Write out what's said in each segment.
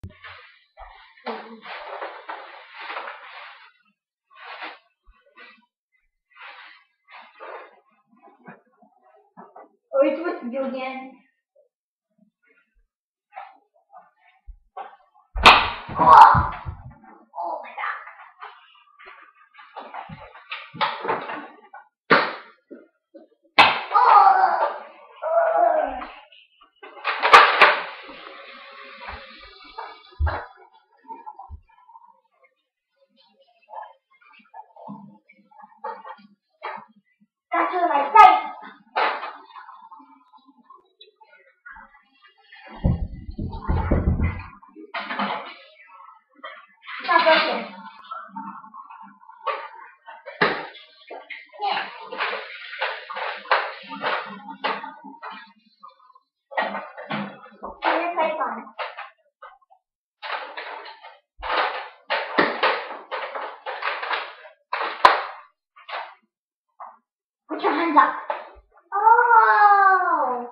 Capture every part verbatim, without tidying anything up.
Oh, it's with you again. Oh! Oh my god. Oh! Oh. That's what I say. Stop broken. Yeah. I'm gonna play fun. Put your hands up. Oh!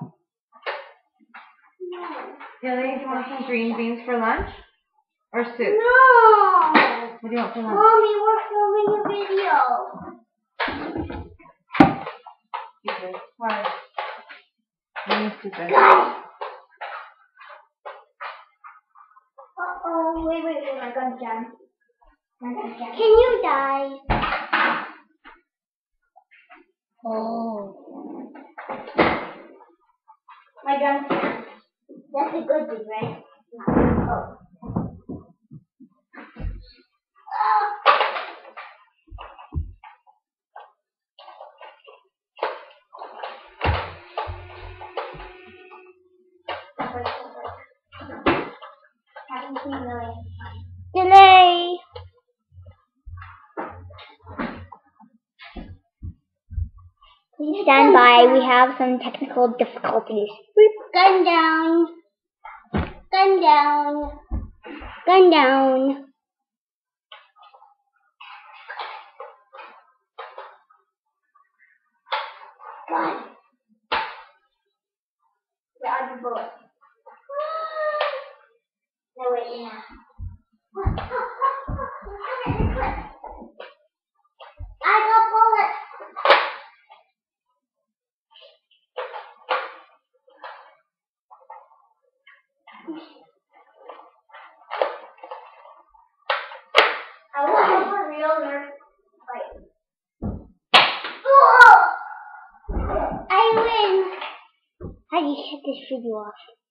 No. Billy, do you want some green beans for lunch? Or soup? No! What do you want for lunch? Mommy, we're filming a video. Stupid. Why? Why stupid? Guys! Uh-oh, wait, wait, wait, my gun's down. My gun's down. Can you die? Oh. My gun's down. That's a good thing, right? Oh. Delay. Please stand by. We have some technical difficulties. Gun down. Gun down. Gun down. Gun. Dodge a bullet. No, wait, yeah. I got bullets. I want a real nerf fight. Oh! I win. How do you shut this video off?